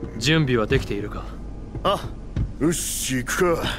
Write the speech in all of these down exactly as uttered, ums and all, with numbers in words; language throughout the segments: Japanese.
準備はできているか？ あ、よし行くか。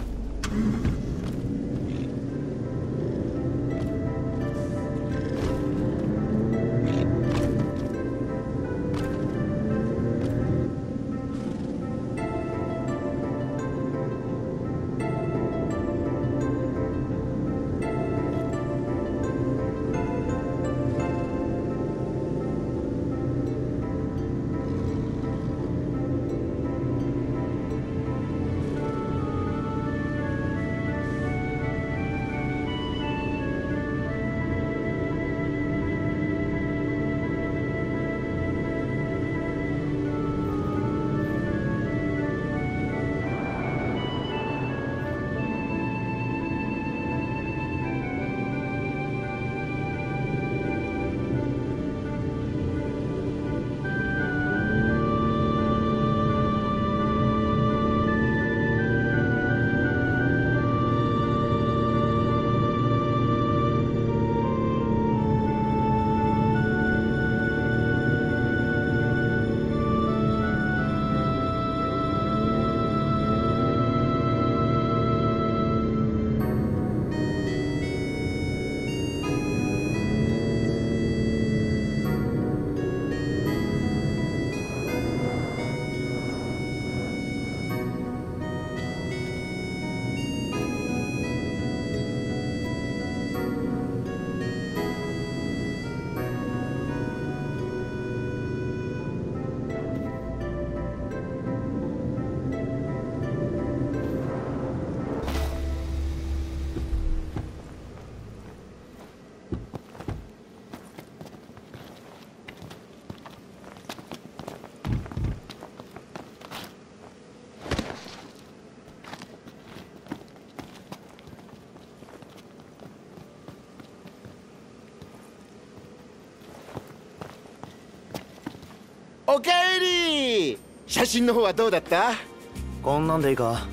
おかえり。写真の方はどうだった？ こんなんでいいか？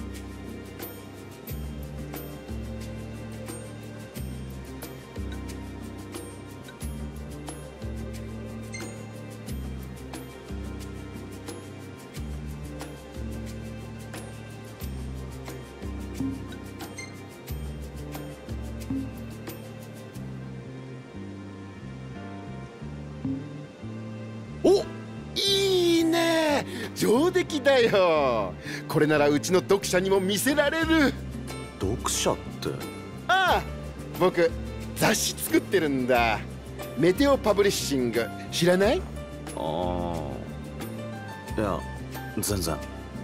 お、いいね。上出来だよ。これならうちの読者にも見せられる。 読者って？ ああ、僕雑誌作ってるんだ。メテオパブリッシング、知らない？ ああ、いや全然。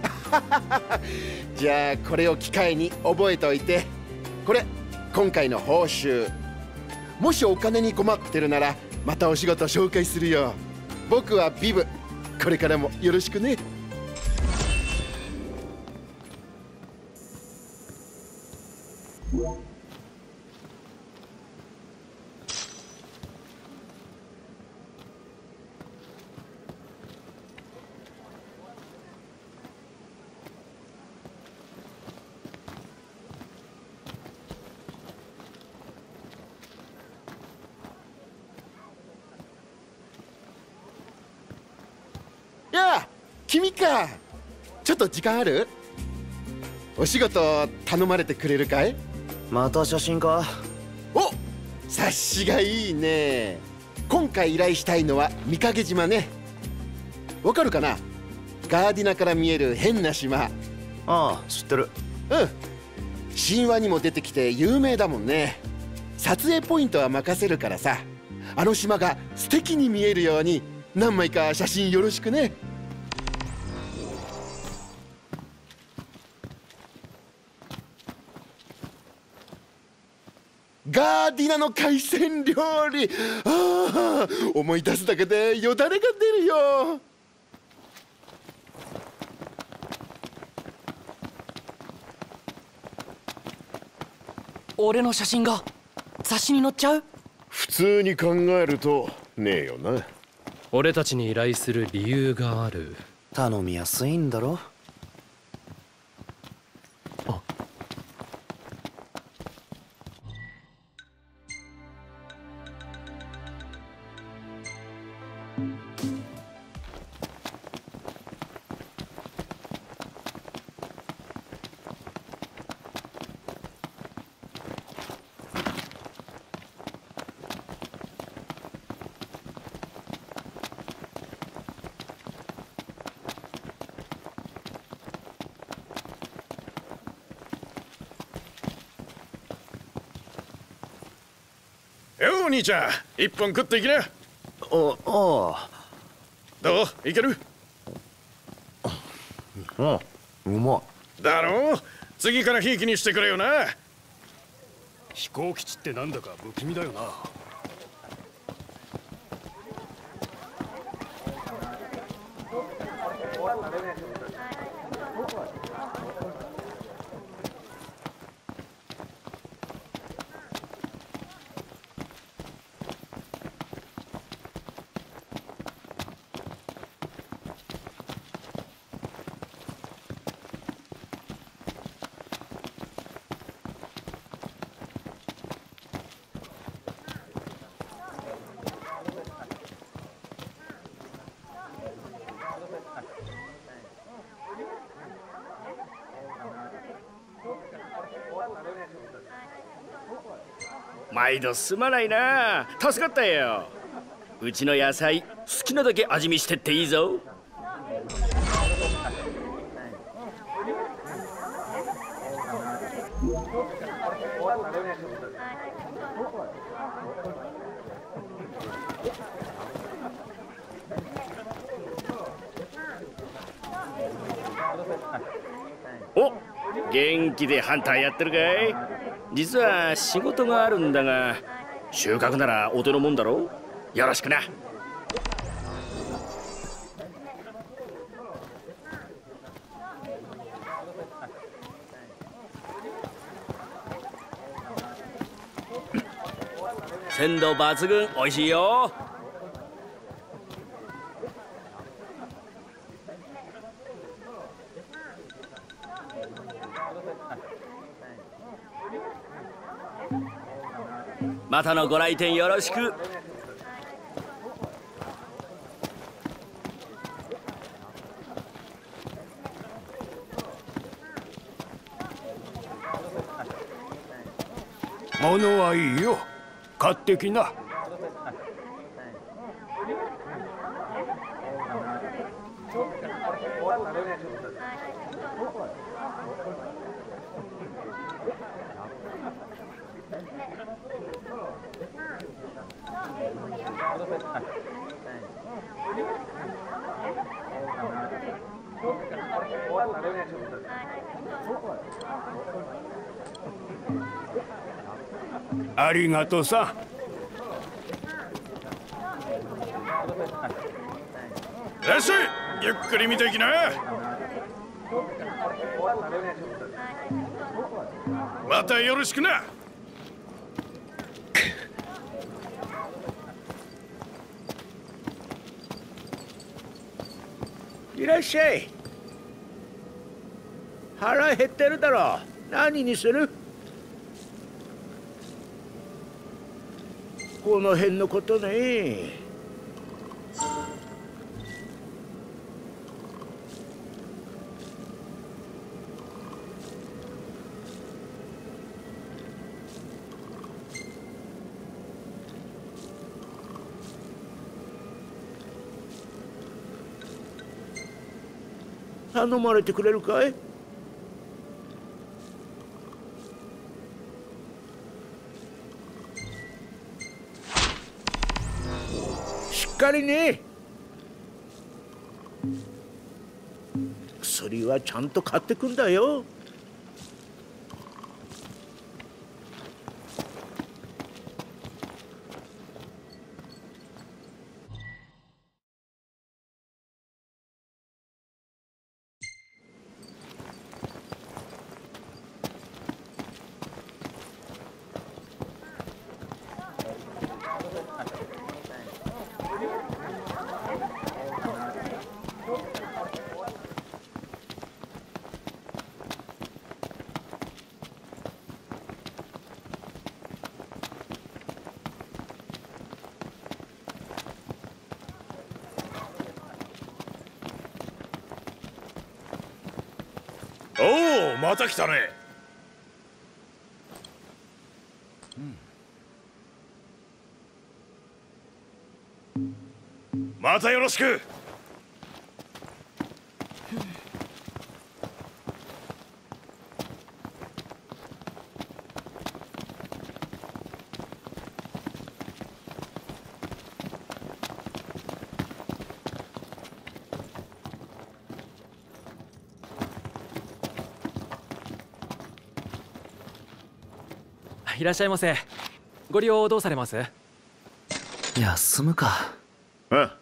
じゃあこれを機会に覚えておいて。これ今回の報酬。もしお金に困ってるならまたお仕事紹介するよ。僕はビブ。これからもよろしくね。やあ、君か。ちょっと時間ある？お仕事頼まれてくれるかい？ また写真か？ お、察しがいいね。今回依頼したいのは御影島ね。わかるかな？ガーディナから見える変な島。 ああ、知ってる。 うん、神話にも出てきて有名だもんね。撮影ポイントは任せるからさ、あの島が素敵に見えるように何枚か写真よろしくね。ガーディナの海鮮料理、ああ、思い出すだけでよだれが出るよ。 俺の写真が雑誌に載っちゃう？ 普通に考えるとねえよな。 俺たちに依頼する理由がある。 頼みやすいんだろ。 あ、 よう兄ちゃん、一本食っていきな。 ああどういける？ うんうまい。 だろう、次からひいきにしてくれよな。 飛行基地ってなんだか不気味だよな。 毎度すまないな。助かったよ。うちの野菜好きなだけ味見してっていいぞ。お、元気でハンターやってるかい？実は仕事があるんだが、収穫ならお手のもんだろ。よろしくな。鮮度抜群、おいしいよ。またのご来店よろしく。 物はいいよ。買ってきな。ありがとさ。 いらっしゃい、ゆっくり見ていきな。またよろしくな。 いらっしゃい。腹減ってるだろ。何にする？この辺のことね。頼まれてくれるかい？しっかりね。薬はちゃんと買ってくんだよ。 おお、また来たね。うん、またよろしく。 いらっしゃいませ。ご利用どうされます？ 休むか。 ああ。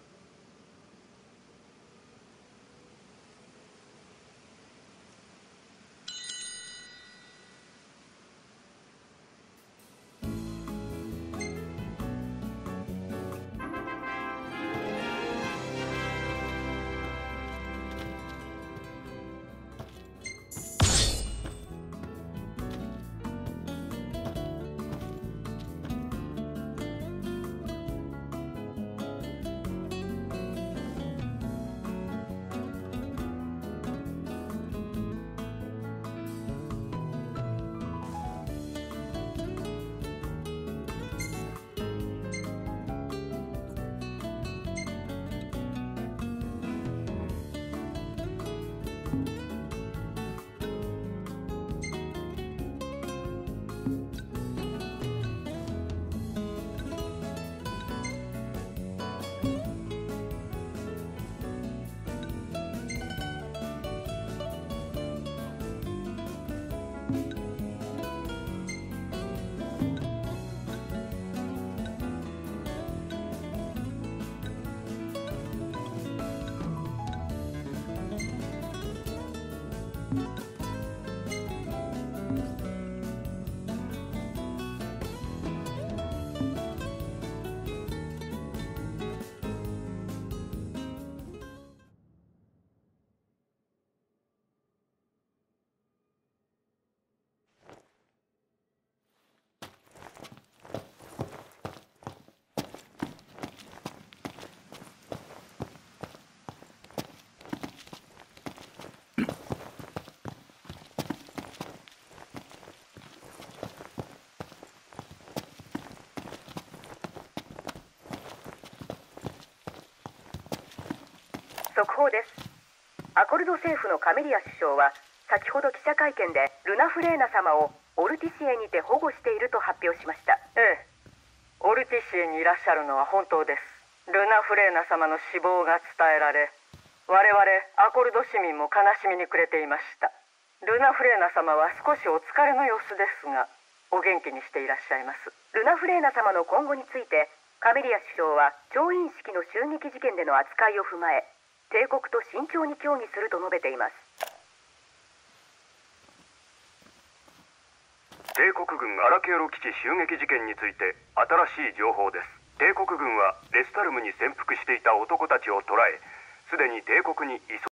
速報です。アコルド政府のカメリア首相は先ほど記者会見でルナ・フレーナ様をオルティシエにて保護していると発表しました。 ええ、オルティシエにいらっしゃるのは本当です。ルナ・フレーナ様の死亡が伝えられ、我々アコルド市民も悲しみに暮れていました。ルナ・フレーナ様は少しお疲れの様子ですが、お元気にしていらっしゃいます。 ルナ・フレーナ様の今後についてカメリア首相は調印式の襲撃事件での扱いを踏まえ、帝国と慎重に協議すると述べています。 帝国軍アラケーロ基地襲撃事件について新しい情報です。帝国軍はレスタルムに潜伏していた男たちを捕らえ、すでに帝国に移送